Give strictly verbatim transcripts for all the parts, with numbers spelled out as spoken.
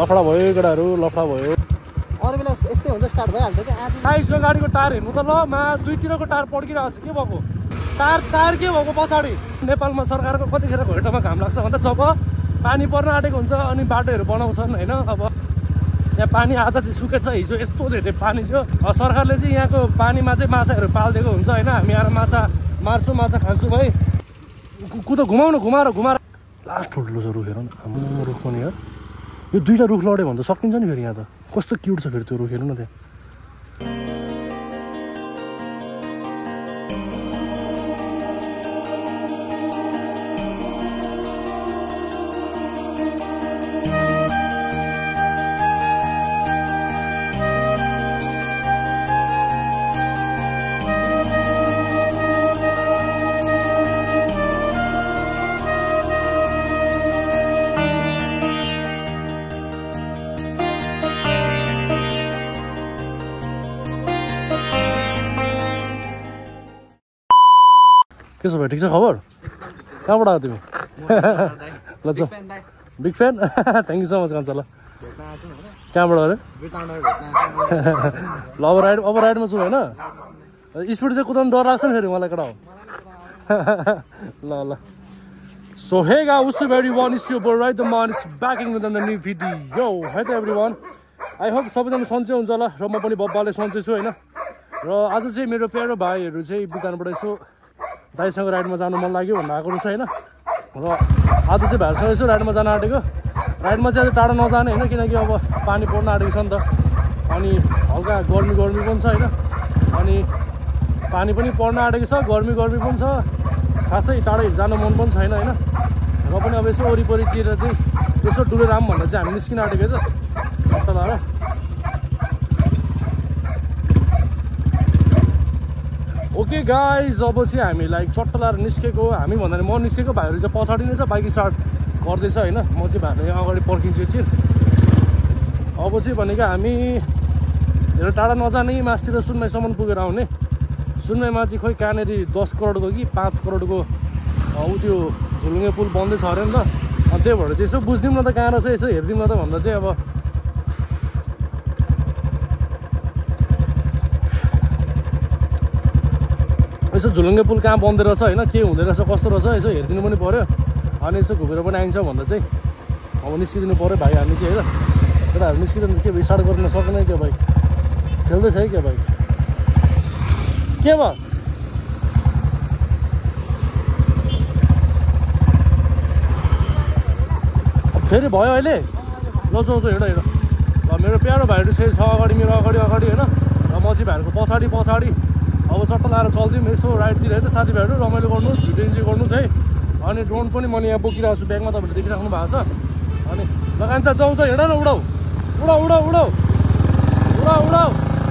लफडा भयो केटाहरू लफडा भयो अरू बेला यस्तै हुन्छ स्टार्ट भइहाल्छ क्या गाइस यो गाडीको टायर हेर्नु त ल मा दुईतिरको टायर पड्किरहेको छ के भएको टायर टायर के भएको पछाडि नेपालमा सरकारको कतिखेर घोटामा घाम लाग्छ भन्दा जब पानी पर्न आँटेको हुन्छ अनि बाटोहरू बनाउँछन् होइन अब यहाँ पानी आज चाहिँ सुकेछ हिजो यस्तो धेरै पानी थियो सरकारले चाहिँ यहाँको पानीमा चाहिँ माछाहरू पालिदिएको हुन्छ होइन हामी आएर माछा मार्छु माछा खान्छु भाइ कुदो घुमाउनु घुमाएर घुमाएर लास्ट ठुलो छ रुख हेर न हाम्रो रुख पनि यार यो दुईवटा रुख लड्यो भने त सकिन्छ नि फेरि यहाँ त कस्तो क्युट छ फेरि त्यो रुख हेर्नु न त्यहाँ के छ भाइ ठिक छ खबर कहाँबाट आयो तिमी ल जाऊ big fan thank you so much कान्छ ल कहाँबाट अरे ल अब राइड अब राइडमा छु होइन स्पिड चाहिँ कुदाउनु डर लाग्छ नि फेरि मलाई केटा हो ल ल so hey guys everyone it's your boy right the man is backing with the new video है त एभ्रीवन आई होप सबैजना सन्चै हुन्छ होला र म पनि बब्बाले सन्चै छु होइन र आज चाहिँ मेरो प्यारो भाइहरू चाहिँ बितानबाट यसो दाइसँग राइडमा जानु मन लाग्यो भन्नु आएको रहेछ होइन र आज चाहिँ भाइहरूसँग यसो राइडमा जान आँटेको राइडमा चाहिँ अझै टाढो नजाने होइन किनकि अब पानी पर्न आँटेको छ नि त अनि हल्का गर्मी गर्मी पनि छ होइन अनि पानी पनि पर्न आँटेको छ गर्मी गर्मी पनि छ खासै टाढै जानु मन पनि छैन होइन र पनि अब यसो वरिपरितिर चाहिँ यसो डुलेराम भनेर चाहिँ हामी निस्किन आँटेको छ सट्टा लाएर ओके गाइज अब चाहिँ हामी लाइक चट्टा लाएर निस्केको हामी भन्दा म निस्केको भाइहरू चाहिँ पछाडि नै छ बाइक स्टार्ट गर्दैछ होइन म चाहिँ भाइहरू यहाँ अगाडि पर्खिन्छु एकछिन अब चाहिँ भनेको हामी धेरै टाढा नजाने मासतिर सुनमाईसम्म पुगेर आउने सुनमाईमा चाहिँ खोइ कहाँनिर दस करोडको कि पाँच करोडको ऊ त्यो झुलुङ्गे पुल बन्दैछ अरे नि त अनि त्यही भएर चाहिँ यसो बुझिदिउँ न त कहाँ रहेछ यसो हेरिदिउँ न त भन्दा चाहिँ अब यसो झुलुङ्गे पुल कहाँ बन्दै रहेछ होइन के हुँदो रहेछ कस्तो रहेछ यसो हेरिदिनु पनि पऱ्यो अनि यसो घुमेर पनि आइन्छ भन्दा चाहिँ अब निस्किदिनु पऱ्यो भाइ हामी चाहिँ होइन केटाहरू निस्किँदैन के भयो स्टार्ट गर्न सकेन क्या भाइ खेल्दैछ है क्या भाइ के भयो फेरि भयो अहिले ल जाउँ जाउँ हेर हेर ल मेरो प्यारो भाइहरू चाहिँ छ अगाडि मेरो अगाडि अगाडि होइन र म चाहिँ भाइहरूको पछाडि पछाडि अब चट्टा लाएर चल्दिउँ यसो राइडतिर है त साथीभाइहरू रमाइलो गर्नुहोस् भिडियो इन्जोय गर्नुहोस् है अनि ड्रोन पनि मैले यहाँ बोकिरहेको छु ब्यागमा तपाईँले देखिराख्नु भएको छ अनि लगान्छ जाउँ चाहिँ हिँड न उडाउ उडाउ उडाउ उडाउ उडाउ उडाउ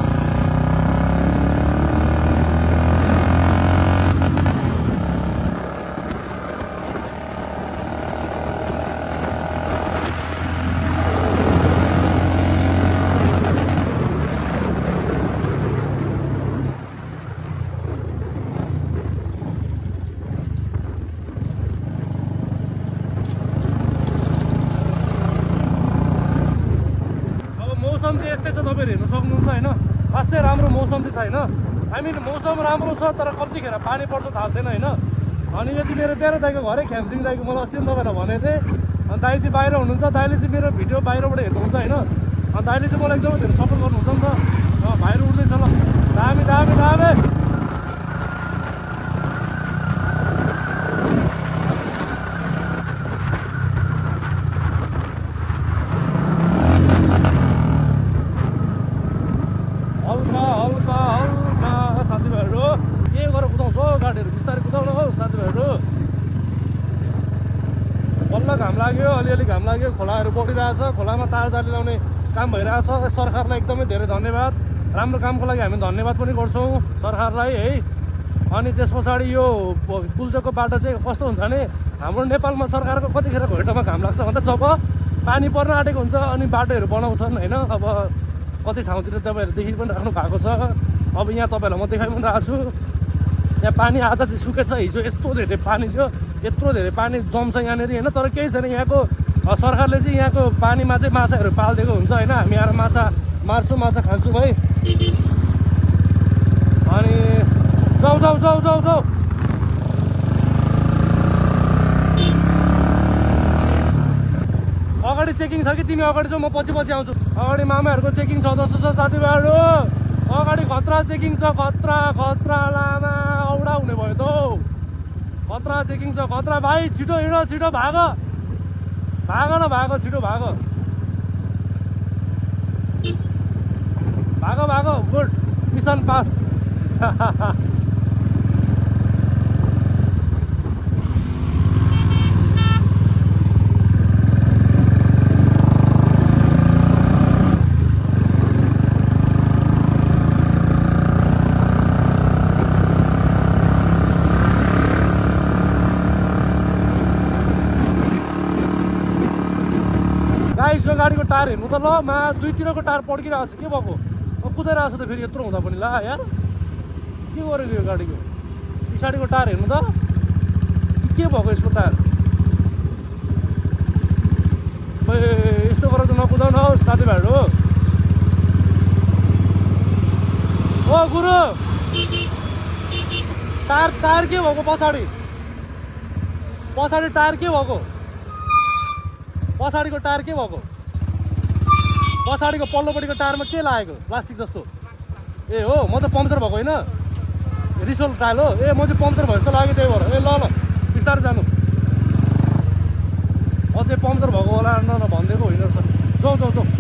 मौसम चाहिँ यस्तै छ तपाईँहरू हेर्नु सक्नुहुन्छ होइन खासै राम्रो मौसम चाहिँ छैन आई मिन मौसम राम्रो छ तर कतिखेर पानी पर्छ थाहा छैन होइन अनि यो चाहिँ मेरो प्यारो दाइको घरै ख्याम्सिङ दाइको मलाई अस्ति पनि तपाईँलाई भनेको थिएँ अनि दाइ चाहिँ बाहिर हुनुहुन्छ दाइले चाहिँ मेरो भिडियो बाहिरबाट हेर्नुहुन्छ होइन अनि दाइले चाहिँ मलाई एकदमै धेरै सपोर्ट गर्नुहुन्छ नि त भाइहरू उठ्दैछ ल दामी दामी दामी घाम लाग्यो अलिअलि घाम लाग्यो खोलाहरू बढिरहेछ खोलामा तार जाली लाउने काम भइरहेछ सरकारलाई एकदमै धेरै धन्यवाद राम्रो कामको लागि हामी धन्यवाद पनि गर्छौँ सरकारलाई है अनि त्यस पछाडि यो पुल्चोकको बाटो चाहिँ कस्तो हुन्छ भने हाम्रो नेपालमा सरकारको कतिखेर घोटामा घाम लाग्छ भन्दा जब पानी पर्न आँटेको हुन्छ अनि बाटोहरू बनाउँछन् होइन अब कति ठाउँतिर तपाईँहरू देखि पनि राख्नु भएको छ अब यहाँ तपाईँहरूलाई म देखाइ पनि रहेको छु यहाँ पानी आज चाहिँ सुकेछ हिजो यस्तो धेरै पानी थियो यत्रो धेरै पानी जम्छ यहाँनिर होइन तर केही छैन यहाँको सरकारले चाहिँ यहाँको पानीमा चाहिँ माछाहरू पालिदिएको हुन्छ होइन। हामी आएर माछा मार्छु, माछा खान्छु भाइ। अनि जाऊ जाऊ जाऊ जाऊ जाऊ अगाडि चेकिङ छ कि तिमी अगाडि जाऊ, म पछि पछि आउँछु। अगाडि मामाहरूको चेकिङ छ जस्तो छ साथीभाइहरू। अगाडि खतरा चेकिङ छ, खतरा खतरा लामा औडा हुने भयो त। खतरा चेकिङ छ, खतरा भाइ। छिटो हिँड, छिटो भाग भाग न भाग, छिटो भाग भाग भाग। Good, mission pass. यो गाडीको टायर हेर्नु त ल, मा दुईतिरको टायर पड्किरहेको छ। के भएको? अब कुदाइरहेको छ त फेरि यत्रो हुँदा पनि। ला यार के गरेको यो गाडीको? पछाडिको टायर हेर्नु त, के भएको यसको टायर? यस्तो गरेर त नकुदाउनु हौ साथीभाइहरू। ओ गुरु, टायर टायर के भएको? पछाडि पछाडि टायर के भएको? पछाडिको टायर के भएको? पछाडिको पल्लोपट्टिको टायरमा के लागेको? प्लास्टिक जस्तो। ए हो, म त पम्चर भएको होइन, रिसोल टायर हो। ए म चाहिँ पम्चर भयो जस्तो लाग्यो, त्यही भएर। ए ल ल बिस्तारै जानु, अझै पम्चर भएको होला न न भनिदिएको होइन रहेछ। जाउँ जाउँ जाउँ।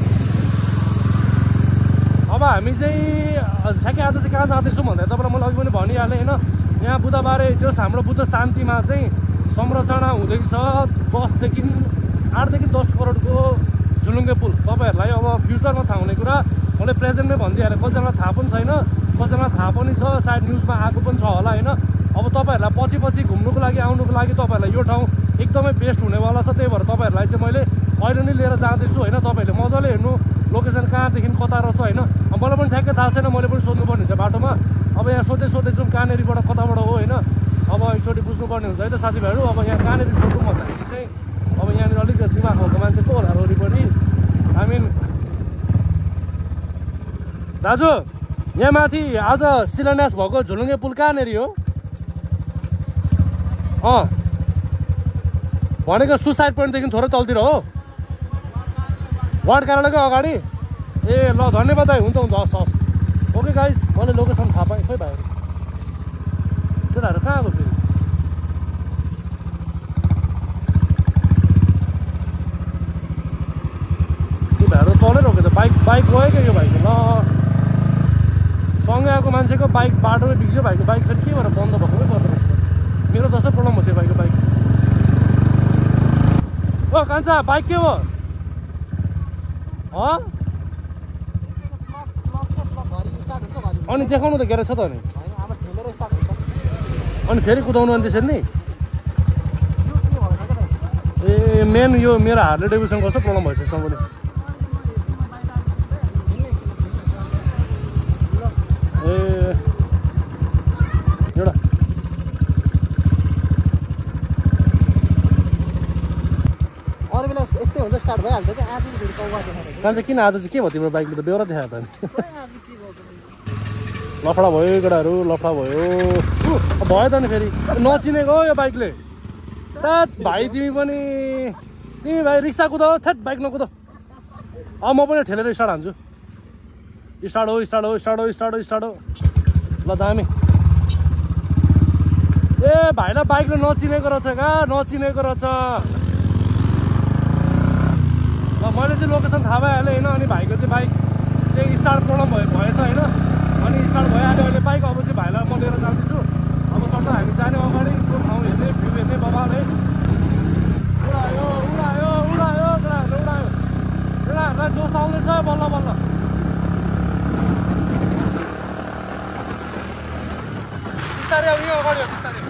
अब हामी चाहिँ ठ्याक्कै आज चाहिँ कहाँ जाँदैछौँ भन्दा तपाईँलाई मैले अघि पनि भनिहालेँ होइन। यहाँ बुधबारे जो हाम्रो बुद्ध शान्तिमा चाहिँ संरचना हुँदैछ दसदेखि आठदेखि दस करोडको झुलुङ्गे पुल। तपाईँहरूलाई अब फ्युचरमा थाहा हुने कुरा मैले प्रेजेन्टमै भनिदिइहालेँ। कतिजनालाई थाहा पनि छैन, कतिजनालाई थाहा पनि छ, सायद न्युजमा आएको पनि छ होला होइन। अब तपाईँहरूलाई पछि पछि घुम्नुको लागि आउनुको लागि तपाईँहरूलाई यो ठाउँ एकदमै बेस्ट हुनेवाला छ। त्यही भएर तपाईँहरूलाई चाहिँ मैले अहिले नै लिएर जाँदैछु होइन। तपाईँहरूले मजाले हेर्नु लोकेसन कहाँदेखि कता रहेछ होइन। मलाई पनि ठ्याक्कै थाहा छैन, मैले पनि सोध्नुपर्ने हुन्छ बाटोमा। अब यहाँ सोध्दै सोध्दै जाउँ कहाँनिरबाट कताबाट हो होइन। अब एकचोटि बुझ्नुपर्ने हुन्छ है त साथीभाइहरू। अब यहाँ कहाँनिर सोधौँ भन्दाखेरि चाहिँ अब यहाँनिर अलिक दिमाग भएको मान्छे को होला वरिपरि? आई मिन दाजु, यहाँ माथि आज शिलान्यास भएको झुलुङ्गे पुल कहाँनिर हो? अँ भनेको सुसाइड पोइन्टदेखि थोरै तलतिर हो, वार्ड कार्यालयको अगाडि। ए ल धन्यवाद भाइ, हुन्छ हुन्छ, हस् हस्। ओके गाइस, मैले लोकेसन थाहा पाएँ। खोइ भाइहरू केटाहरू कहाँ गयो फेरि? भाइहरू तलै रोक्यो त, बाइक बाइक गयो क्या यो भाइको। ल सँगै आएको मान्छेको बाइक बाटोमै बिग्रियो। भाइको बाइक फेरि के भएर बन्द भएकोमै पर्दो रहेछ। मेरो जस्तो प्रब्लम हुन्छ भाइको बाइक। ओ कान्छा, बाइक के हो? अनि देखाउनु त ग्यारेज छ त। अनि अनि फेरि कुदाउनु अनि त्यसरी नि? ए मेन यो मेरो हार्ले डेभिडसन कस्तो प्रब्लम भएछ सँगले। ए एउटा अरू बेला यस्तै हुन्छ, स्टार्ट भइहाल्छ क्या। आज कान्छ किन आज चाहिँ के भयो तिम्रो बाइकले त? बेहोरा देखायो त। लफडा भयो केटाहरू, लफडा भयो भयो त नि। फेरि नचिनेको हो यो बाइकले। थ्याट भाइ तिमी पनि, तिमी भाइ रिक्सा कुदाऊ, थ्याट बाइक नकुदाऊ। अब म पनि ठेलेर स्टार्ट हान्छु। स्टार्ट हो स्टार्ट हो स्टार्ट हो स्टार्ट हो स्टार्ट हो। ल दामी। ए भाइलाई बाइकले नचिनेको रहेछ क्या, नचिनेको रहेछ। ल मैले चाहिँ लोकेसन थाहा भइहालेँ होइन। अनि भाइको चाहिँ बाइक चाहिँ स्टार्ट प्रब्लम भयो भएछ होइन। अनि स्टार्ट भइहाल्यो अहिले बाइक। अब चाहिँ भाइलाई म लिएर जाँदैछु। अब चट्ट हामी जाने अगाडि त्यो ठाउँ हेर्ने, भ्यू हेर्ने बबाले। उडायो उडायो उडायो उडायो उडायो उडाहरूलाई जोस आउँदैछ बल्ल बल्ल। बिस्तारै अब यहाँ अगाडि हो, बिस्तारै।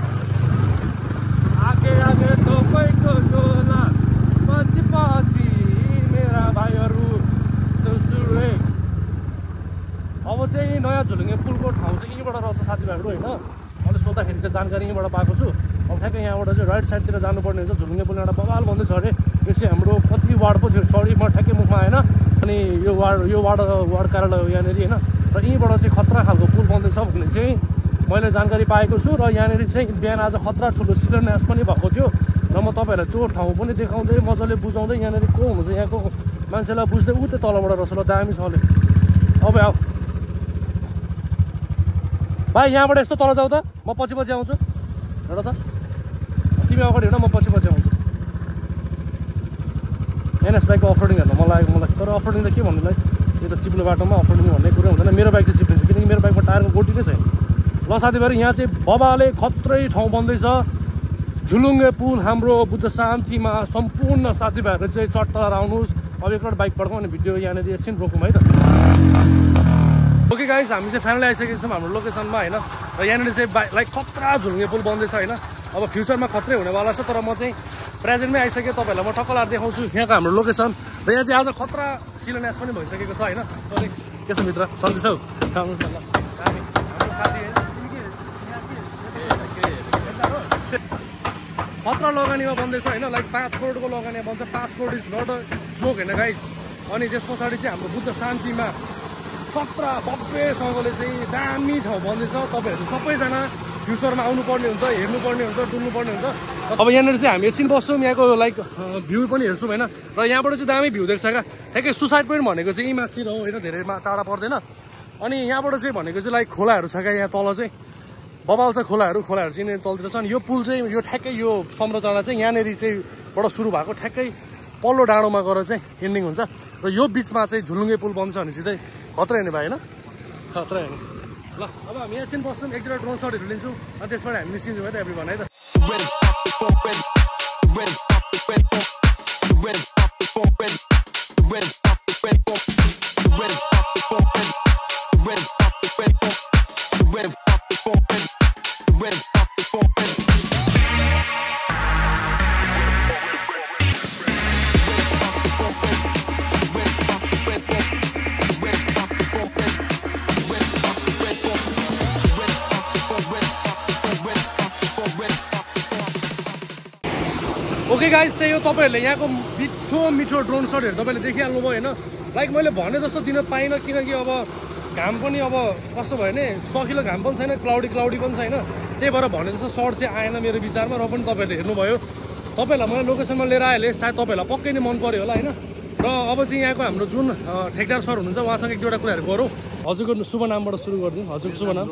आगे आगे तपाईँको टोला, पछि पछि मेरा भाइहरू दोस्रो। अब चाहिँ नयाँ झुलुङ्गे पुलको ठाउँ चाहिँ यहीँबाट रहेछ साथीभाइहरू होइन। मैले सोद्धाखेरि चाहिँ जानकारी यहीँबाट पाएको छु। अब ठ्याक्कै यहाँबाट चाहिँ राइट साइडतिर जानुपर्ने हुन्छ झुलुङ्गे पुल एउटा बवाल भन्दैछ अरे यो चाहिँ हाम्रो कति वार्ड पो थियो सरी म ठ्याक्कै मुखमा आएन अनि यो वार्ड यो वार्ड वार्ड कार्यालय हो यहाँनिर होइन र यहीँबाट चाहिँ खतरा खालको पुल बन्दैछ भन्ने चाहिँ मैले जानकारी पाएको छु र यहाँनिर चाहिँ बिहान आज खतरा ठुलो शिलान्यास पनि भएको थियो र म तपाईँहरूलाई त्यो ठाउँ पनि देखाउँदै मजाले बुझाउँदै यहाँनिर को हुन्छ यहाँको मान्छेलाई बुझ्दै उ त्यो तलबाट रहेछ ल दामी छ अले अब आऊ भाइ यहाँबाट यस्तो तल जाऊ त म पछि पछि आउँछु एउटा त तिमी अगाडि होइन म पछि पछि आउँछु एनएस बाइकको अफरोडिङ हेर्नु मलाई लागेको मलाई तर अफरोडिङ त के भन्नुलाई यो त चिप्लो बाटोमा अफरोडिङ भन्ने कुरो हुँदैन मेरो बाइक चाहिँ चिप्लिन्छ किनकि मेरो बाइकमा टायरको गोटी नै छैन ल साथीभाइहरू यहाँ चाहिँ बबाले खत्रै ठाउँ बन्दैछ झुलुङ्गे पुल हाम्रो बुद्ध शान्तिमा सम्पूर्ण साथीभाइहरू चाहिँ चट्टार आउनुहोस् अब एकपल्ट बाइक पड्काउँ अनि भिडियो यहाँनिर एकछिन रोकौँ है त ओके गाइस हामी चाहिँ फाइनली आइसकेको छौँ हाम्रो लोकेसनमा होइन र यहाँनिर चाहिँ बाइक लाइक खतरा झुलुङ्गे पुल बन्दैछ होइन अब फ्युचरमा खत्रै हुनेवाला छ तर म चाहिँ प्रेजेन्टमै आइसकेँ तपाईँहरूलाई म टक्क लाएर देखाउँछु यहाँको हाम्रो लोकेसन र यहाँ चाहिँ आज खतरा शिलान्यास पनि भइसकेको छ होइन अनि के छ मित्र सन्चै छौ आउनुहोस् न ल हाम्रो साथी खतरा लगानीमा बन्दैछ होइन लाइक पाँच करोडको लगानी बन्छ पाँच crore is not a joke होइन गाइस अनि त्यस पछाडि चाहिँ हाम्रो बुद्ध शान्तिमा खतरा भव्यसँगले चाहिँ दामी ठाउँ बन्दैछ तपाईँहरू सबैजना फ्युचरमा आउनुपर्ने हुन्छ हेर्नुपर्ने हुन्छ डुल्नुपर्ने हुन्छ अब यहाँनिर चाहिँ हामी एकछिन बस्छौँ यहाँको लाइक भ्यू पनि हेर्छौँ होइन र यहाँबाट चाहिँ दामी भ्यू देख्छ क्या ठ्याक्कै सुसाइड पोइन्ट भनेको चाहिँ यहीँ माथि हो होइन धेरै टाढा पर्दैन अनि यहाँबाट चाहिँ भनेको चाहिँ लाइक खोलाहरू छ क्या यहाँ तल चाहिँ बबाल छ खोलाहरू खोलाहरू चाहिँ यहाँनिर तलतिर छ अनि यो पुल चाहिँ यो ठ्याक्कै यो संरचना चाहिँ यहाँनिर चाहिँ बाट सुरु भएको ठ्याक्कै पल्लो डाँडोमा गएर चाहिँ एन्डिङ हुन्छ र यो बिचमा चाहिँ झुलुङ्गे पुल बन्छ भने चाहिँ खतरा हेर्ने भाइ होइन खतरा हेर्ने ल अब हामी एकछिन बस्छौँ एक दुईवटा ड्रोन सटहरू लिन्छौँ अनि त्यसबाट हामी निस्किन्छौँ है त एभ्री भन है त ओके गाइस त्यही हो तपाईँहरूले यहाँको मिठो मिठो ड्रोन सटहरू तपाईँले देखिहाल्नु भयो होइन लाइक मैले भने जस्तो दिन पाइनँ किनकि अब घाम पनि अब कस्तो भयो भने सकिलो घाम पनि छैन क्लाउडी क्लाउडी पनि छैन त्यही भएर भने जस्तो सर्ट चाहिँ आएन मेरो विचारमा र पनि तपाईँहरूले हेर्नुभयो तपाईँहरूलाई मैले लोकेसनमा लिएर आएँ सायद तपाईँहरूलाई पक्कै नै मन पऱ्यो होला होइन र अब चाहिँ यहाँको हाम्रो जुन ठेकदार सर हुनुहुन्छ उहाँसँग एक दुईवटा कुराहरू गरौँ हजुरको शुभ नामबाट सुरु गरिदिउँ हजुरको शुभ नाम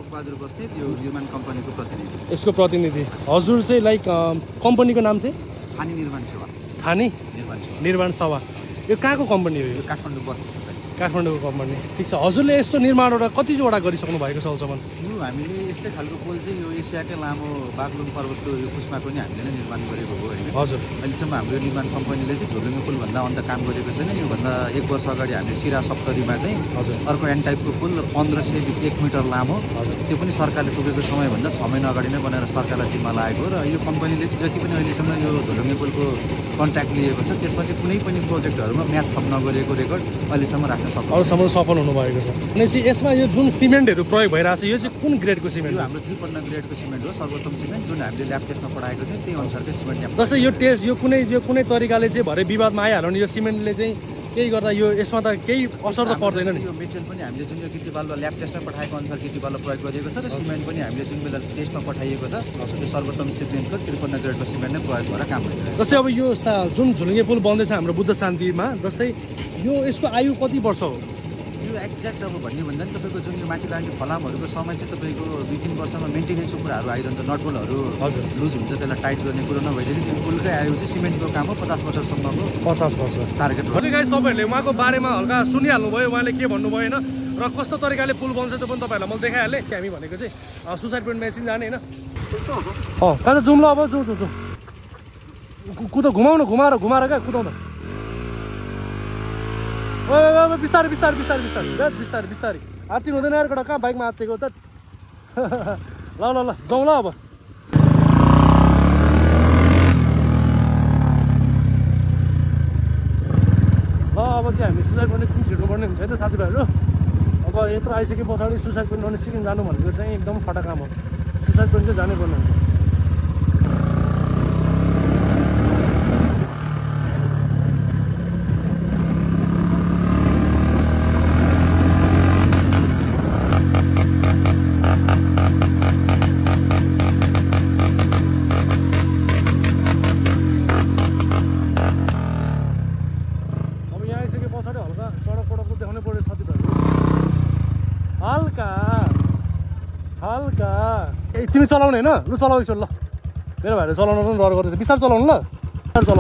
यसको प्रतिनिधि हजुर चाहिँ लाइक कम्पनीको नाम चाहिँ थानी निर्माण सेवा थानी निर्माण सेवा यो कहाँको कम्पनी हो यो काठमाडौँ बस काठमाडौँको कम्पनी ठिक छ हजुरले यस्तो निर्माणवटा कतिवटा गरिसक्नु भएको छ अहिलेसम्म यो हामीले यस्तै खालको पुल चाहिँ यो एसियाकै लामो बागलुङ पर्वतको यो पुसमा पनि हामीले नै निर्माण गरेको हो होइन हजुर अहिलेसम्म हाम्रो निर्माण कम्पनीले चाहिँ झुलुङ्गे पुलभन्दा अन्त काम गरेको छैन योभन्दा एक वर्ष अगाडि हामीले सिरा सप्तरीमा चाहिँ हजुर अर्को एन टाइपको पुल पन्ध्र सय एक मिटर लामो त्यो पनि सरकारले पुगेको समयभन्दा छ महिना अगाडि नै बनाएर सरकारलाई जिम्मा लागेको र यो कम्पनीले चाहिँ जति पनि अहिलेसम्म यो झुलुङ्गे पुलको कन्ट्र्याक्ट लिएको छ त्यसमा चाहिँ कुनै पनि प्रोजेक्टहरूमा म्याथ थप नगरेको रेकर्ड अहिलेसम्म राख्न सक्छ अहिलेसम्म सफल हुनुभएको छ भनेपछि यसमा यो जुन सिमेन्टहरू प्रयोग भइरहेको छ यो चाहिँ कुन ग्रेडको सिमेन्ट यो हाम्रो त्रिपन्न ग्रेडको सिमेन्ट हो सर्वोत्तम सिमेन्ट जुन हामीले ल्याब टेस्टमा पठाएको थियो त्यही अनुसारकै सिमेन्ट जस्तै यो टेस्ट यो कुनै यो कुनै तरिकाले चाहिँ भरे विवादमा आइहाल्यो भने यो सिमेन्टले चाहिँ केही गर्दा यो यसमा त केही असर त पर्दैन नि यो मेटेरियल पनि हामीले जुन यो गिटी बालुवा ल्याब टेस्टमा पठाएको अनुसार गिटी बालुवा प्रयोग गरिएको छ र सिमेन्ट पनि हामीले जुन बेला टेस्टमा पठाइएको छ यो सर्वोत्तम सिमेन्टको त्रिपन्न ग्रेडको सिमेन्ट नै प्रयोग गरेर काम गरिरहेको छ जस्तै अब यो जुन झुलुङ्गे पुल बन्दैछ हाम्रो बुद्ध शान्तिमा जस्तै यो यसको आयु कति वर्ष हो यो एक्ज्याक्ट अब भन्ने भन्दा नि तपाईँको जुन यो माथि लाग्ने फलामहरूको समय चाहिँ तपाईँको दुई तिन वर्षमा मेन्टेनेन्सको कुराहरू आइरहन्छ नटबोलहरू हजुर लुज हुन्छ त्यसलाई टाइट गर्ने कुरो नभइदिने त्यो पुलकै आयु चाहिँ सिमेन्टको काम हो पचास वर्षसम्मको पचास वर्ष टार्गेट हो भने गाइस तपाईँहरूले उहाँको बारेमा हल्का सुनिहाल्नु भयो उहाँले के भन्नुभयो होइन र कस्तो तरिकाले पुल बन्छ त्यो पनि तपाईँहरूलाई मैले देखाइहालेँ हामी भनेको चाहिँ सुसाइड पोइन्ट मेसिन जाने होइन अँ कहाँ जाउँ ल अब जाउँ जाउँ जाउँ कुदाउ घुमाउनु घुमाएर घुमाएर क्या कुदाउनु ओ बिस्तारै बिस्तारै बिस्तारै बिस्तारै बिस्तारै बिस्तारै आत्तिनु हुँदैन यार कहाँ कहाँ बाइकमा आत्तिएको त ल ल ल जाउँ ल अब ल अब चाहिँ हामी सुसाइड पोइन्ट एकछिन छिर्नुपर्ने हुन्छ है त साथीभाइहरू अब यत्रो आइसके पछाडि सुसाइड पोइन्ट अनि सिक्किम जानु भनेको चाहिँ एकदम फटा काम हो सुसाइड पोइन्ट चाहिँ जानै पर्ने हुन्छ तिमी चलाउने होइन लु चलाउ एकचोटि ल मेरो भाइले चलाउनु पनि डर गर्दैछ बिस्तार चलाउनु ल बिस्तार चलाउ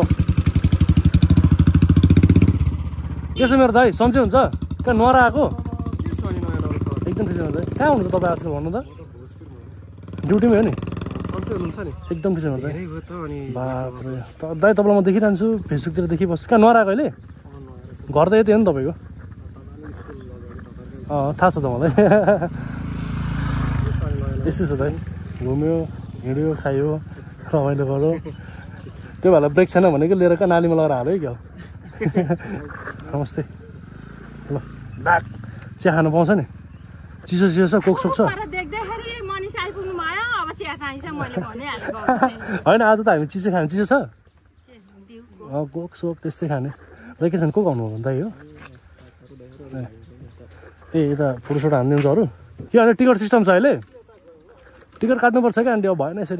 यसो मेरो दाइ सन्चै हुन्छ कहाँ नरा आएको एकदम ठिकै हुन्छ कहाँ हुनुहुन्छ तपाईँ आजकल भन्नु त ड्युटीमै हो नि एकदम ठिकै हुन्छ बाप्रे दाइ तपाईँलाई म देखिरहन्छु फेसबुकतिर देखिबस्छु कहाँ नरा आएको अहिले घर त यति हो नि तपाईँको अँ थाहा छ त मलाई यस्तै छ दाइ घुम्यो हिँड्यो खायो रमाइलो गऱ्यो त्यो भएर ब्रेक छैन भनेको लिएर कहाँ नालीमा लगाएर हाल्यो है क्या नमस्ते ल ब्याक चिया खानु पाउँछ नि चिसो चिसो छ कोक सोक छ होइन आज त हामी चिसो खाने चिसो छ कोक सोक त्यस्तै खाने दाइ के छ को आउनु हो दाइ हो ए यता फोटोसोटो हानिदिन्छ अरू के अहिले टिकट सिस्टम छ अहिले टिकट काट्नुपर्छ क्या आन्टी अब भएन यसरी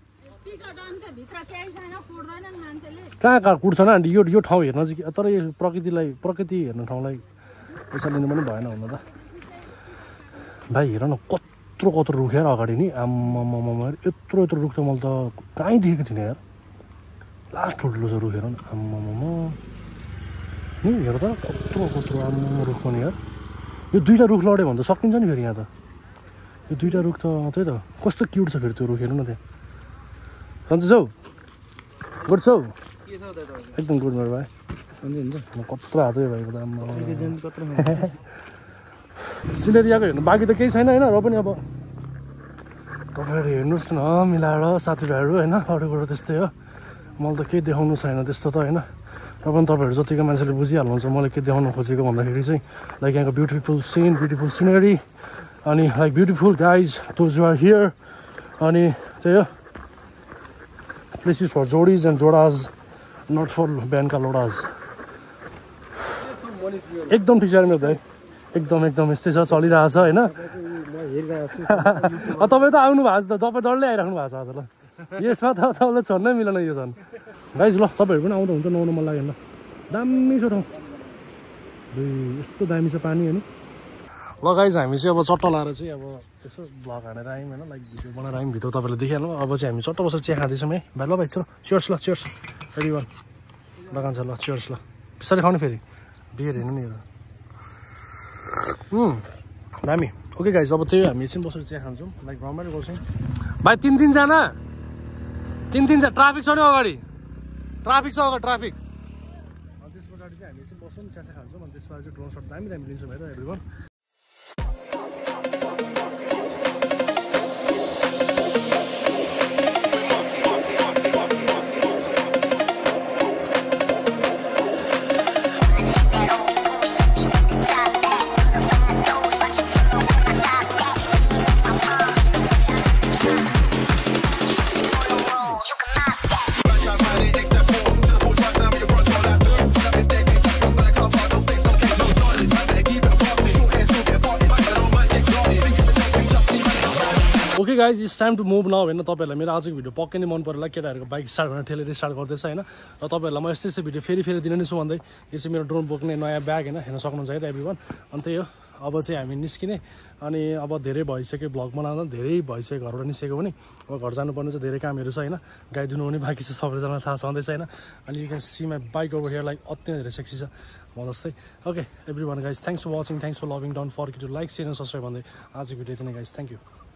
कहाँ कहाँ कुट्छ न आन्टी यो यो ठाउँ हेर्न चाहिँ तर यो प्रकृतिलाई प्रकृति हेर्ने ठाउँलाई पैसा लिनु पनि भएन हुन त भाइ हेर न कत्रो कत्रो रुख यार अगाडि नि आम्मामा यत्रो यत्रो रुख त मैले त कहीँ देखेको थिइनँ यार लास्ट ठुल्ठुलो छ रुख हेर न आम्मामा नि हेर त कत्रो कत्रो आम्मामा रुख पनि यार यो दुईवटा रुख लड्यो भने त सकिन्छ नि फेरि यहाँ त यो दुईवटा रुख त त्यही त कस्तो क्युट छ फेरि त्यो रुख हेर्नु न त्यहाँ सन्चै छौ गुड छौ एकदम गुड मेरो भाइ सन्चै हुन्छ म कत्रो हात भाइको त सिनेरियाको हेर्नु बाँकी त केही छैन होइन र पनि अब तपाईँहरू हेर्नुहोस् न मिलाएर साथीभाइहरू होइन अरू कुरो त्यस्तै हो मलाई त केही देखाउनु छैन त्यस्तो त होइन र पनि तपाईँहरू जतिको मान्छेले बुझिहाल्नुहुन्छ मैले के देखाउनु खोजेको भन्दाखेरि चाहिँ लाइक यहाँको ब्युटिफुल सिन ब्युटिफुल सिनेरी अनि like beautiful guys those you are here अनि त्यही हो प्लेसेस फर जोडिज एन्ड जोडाज नट फर बिहानका लोडाज एकदम ठिक छ मेरो भाइ एकदम एकदम यस्तै छ चलिरहेछ होइन तपाईँ त आउनु भएको छ त तपाईँ डरले आइराख्नु भएको छ आज ल यसमा त तपाईँलाई छोड्नै मिलेन यो छन् गाइज ल तपाईँहरू पनि आउँदा हुन्छ नुहाउनु मन लाग्यो ल दामी छ ठाउँ यस्तो दामी छ पानी होइन ल गाइज हामी चाहिँ अब चट्टा लाएर चाहिँ अब यसो भ्लग हानेर आयौँ होइन लाइक भिडियो बनाएर आयौँ भित्र तपाईँले देखिहाल्नु अब चाहिँ हामी चट्टा बसेर चिया खाँदैछौँ है भाइ ल भाइ चलो चियर्स ल चियर्स फेरि वान लगान्छ ल चियर्स ल बिस्तारै खानु फेरि बियर हेर्नु नि दामी ओके गाइज अब त्यही हामी एकछिन बसेर चिया खान्छौँ लाइक रमाइलो गर्छौँ भाइ तिन तिनजना तिन तिनजना ट्राफिक छ नि अगाडि ट्राफिक छ अगाडि ट्राफिक अनि त्यस पछाडि चाहिँ हामी एकछिन बस्छौँ चिया खान्छौँ अनि त्यसपछि चाहिँ ड्रोन सट दामी दामी लिन्छौँ हेर everyone okay guys it's time to move now होइन तपाईँहरूलाई मेरो आजको भिडियो पक्कै नै मन परेर केटाहरूको बाइक स्टार्ट भनेर ठेलेर स्टार्ट गर्दैछ होइन र तपाईँहरूलाई म यस्तै यस्तै भिडियो फेरि फेरि दिने नै छु भन्दै यो चाहिँ मेरो ड्रोन बोक्ने नयाँ ब्याग होइन हेर्न सक्नुहुन्छ है त एभ्रिवान अनि त्यही हो अब चाहिँ हामी निस्किने अनि अब धेरै भइसक्यो भ्लग बनाउँदा धेरै भइसक्यो घरबाट निस्केको पनि अब घर जानुपर्ने चाहिँ धेरै कामहरू छ होइन गाई धुनु पनि बाँकी छ सबैजना थाहा छँदैछ होइन अनि you can see my bike over here like अति नै धेरै सेक्सी छ म जस्तै okay everyone guys thanks for watching thanks for loving don't forget to like share and subscribe भन्दै आजको भिडियो यति नै गाइज थ्याङ्क यू